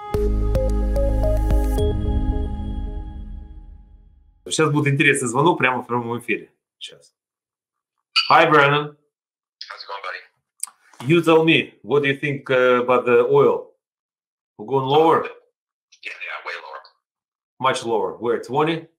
Сейчас будет интересный звонок прямо в прямом эфире. Сейчас. Hi, Brandon. How's it going, buddy? You tell me, what do you think about the oil? We're going lower? Yeah, way lower. Much lower. Where, 20? Where?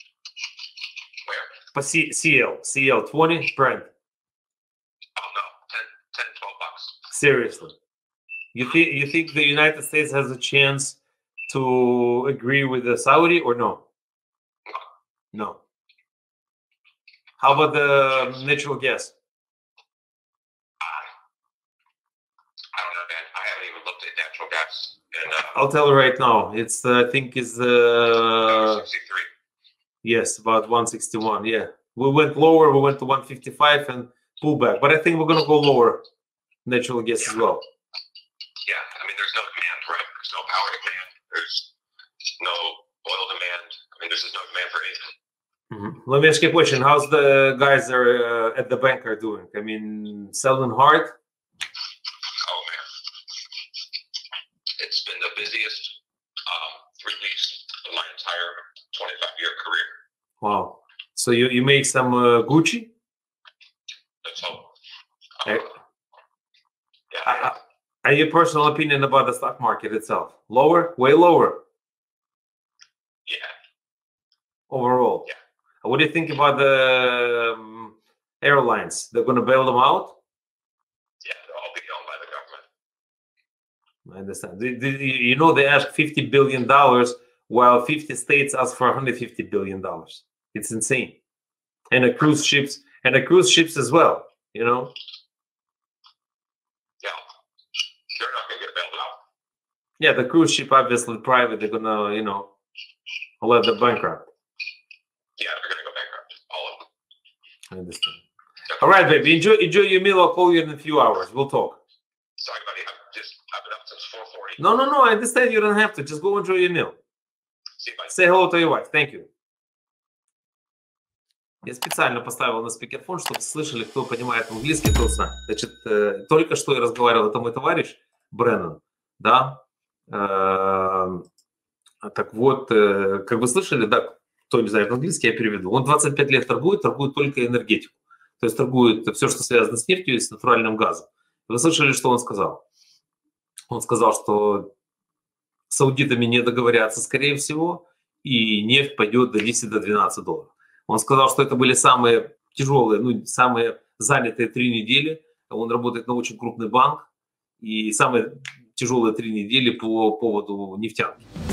CL 20, Brent. Oh, no, 10, $12. Seriously. You think the United States has a chance to agree with the Saudi or no? No. How about the natural gas? I don't know, man. I haven't even looked at natural gas. And, I'll tell you right now. It's I think is 63. yes, about 161. Yeah, we went lower. We went to 155 and pull back. But I think we're gonna go lower. Natural gas as well. Yeah, I mean, there's no demand, right? There's no power demand. There's no oil demand. I mean, there's just no demand for anything. Let me ask you a question. How's the guys are at the bank are doing? I mean, selling hard? Oh, man. It's been the busiest 3 weeks of my entire 25-year career. Wow. So you make some Gucci? Let's hope. Your personal opinion about the stock market itself? Lower? Way lower? Yeah. Overall? Yeah. What do you think about the airlines? They're going to bail them out? Yeah, they'll all be owned by the government. I understand. You know, they asked $50 billion while 50 states asked for $150 billion. It's insane. And the cruise ships as well, you know? Yeah. They're not going to get bailed out. Yeah, the cruise ship, obviously private, they're going to, you know, let them bankrupt. Yeah, they're going to go bankrupt. All of them. I understand. All right, baby. Enjoy your meal. I'll call you in a few hours. We'll talk. Sorry, buddy. I've been up since 4:40. No. I understand. You don't have to. Just go enjoy your meal. See you, buddy. Say hello to your wife. Thank you. Я специально поставил на спикерфон, чтобы слышали, кто понимает английский, кто знает. Значит, только что я разговаривал, это мой товарищ Бреннан, да. Так вот, как вы слышали, да, кто не знает английский, я переведу. Он 25 лет торгует только энергетику. То есть торгует все, что связано с нефтью и с натуральным газом. Вы слышали, что он сказал? Он сказал, что с саудитами не договорятся, скорее всего, и нефть пойдет до 10-12 долларов. Он сказал, что это были самые тяжелые, самые занятые 3 недели. Он работает на очень крупный банк, и самые тяжелые 3 недели по поводу нефтянки.